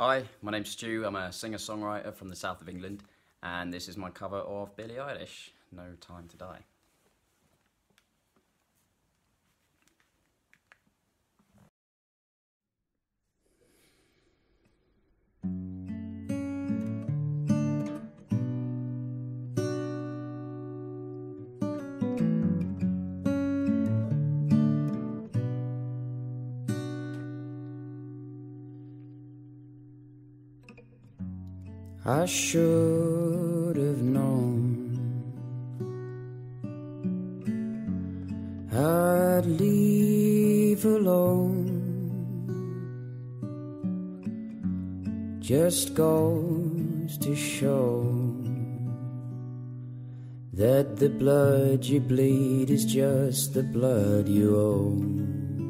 Hi, my name's Stu. I'm a singer-songwriter from the south of England, and this is my cover of Billie Eilish, No Time to Die. I should have known I'd leave alone. Just goes to show that the blood you bleed is just the blood you owe.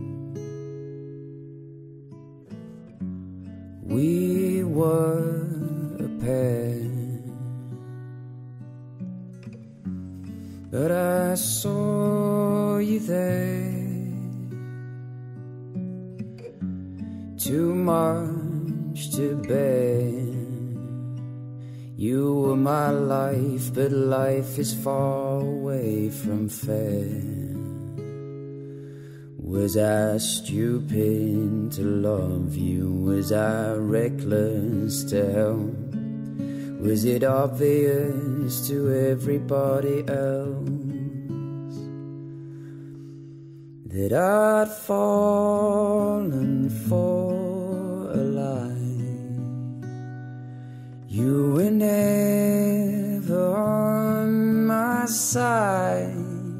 We were pair, but I saw you there. Too much to bear. You were my life, but life is far away from fair. Was I stupid to love you? Was I reckless to help? Was it obvious to everybody else that I'd fallen for a lie? You were never on my side.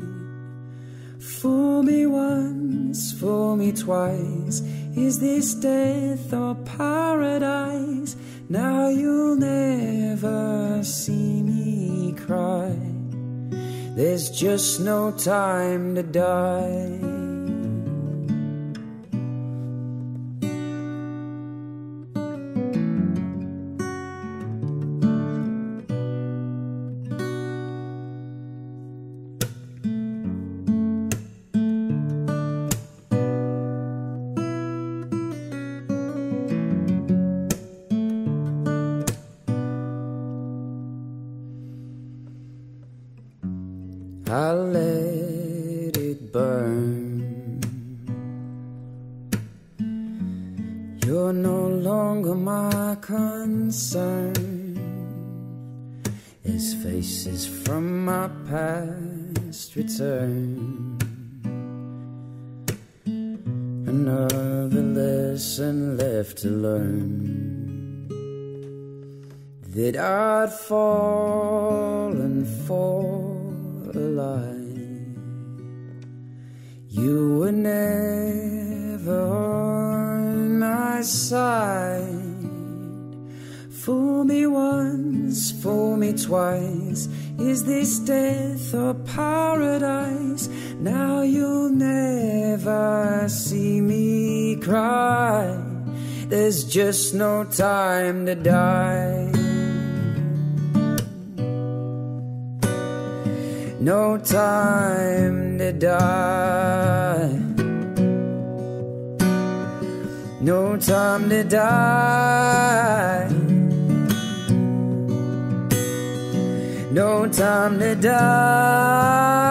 Fool me once, fool me twice. Is this death or paradise? Now you'll never see me cry. There's just no time to die. I let it burn. You're no longer my concern. As faces from my past return, another lesson left to learn, that I'd fallen for a lie. You were never on my side. Fool me once, fool me twice. Is this death or paradise? Now you'll never see me cry. There's just no time to die. No time to die. No time to die. No time to die.